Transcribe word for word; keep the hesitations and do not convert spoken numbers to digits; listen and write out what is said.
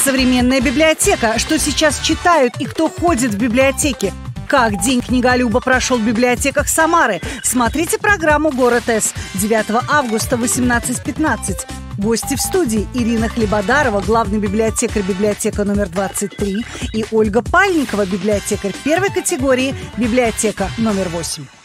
современная библиотека? Что сейчас читают и кто ходит в библиотеке? Как День книголюба прошел в библиотеках Самары? Смотрите программу «Город С» девятого августа в восемнадцать пятнадцать. Гости в студии: Ирина Хлебодарова, главный библиотекарь библиотека номер двадцать три, и Ольга Пальникова, библиотекарь первой категории, библиотека номер восемь.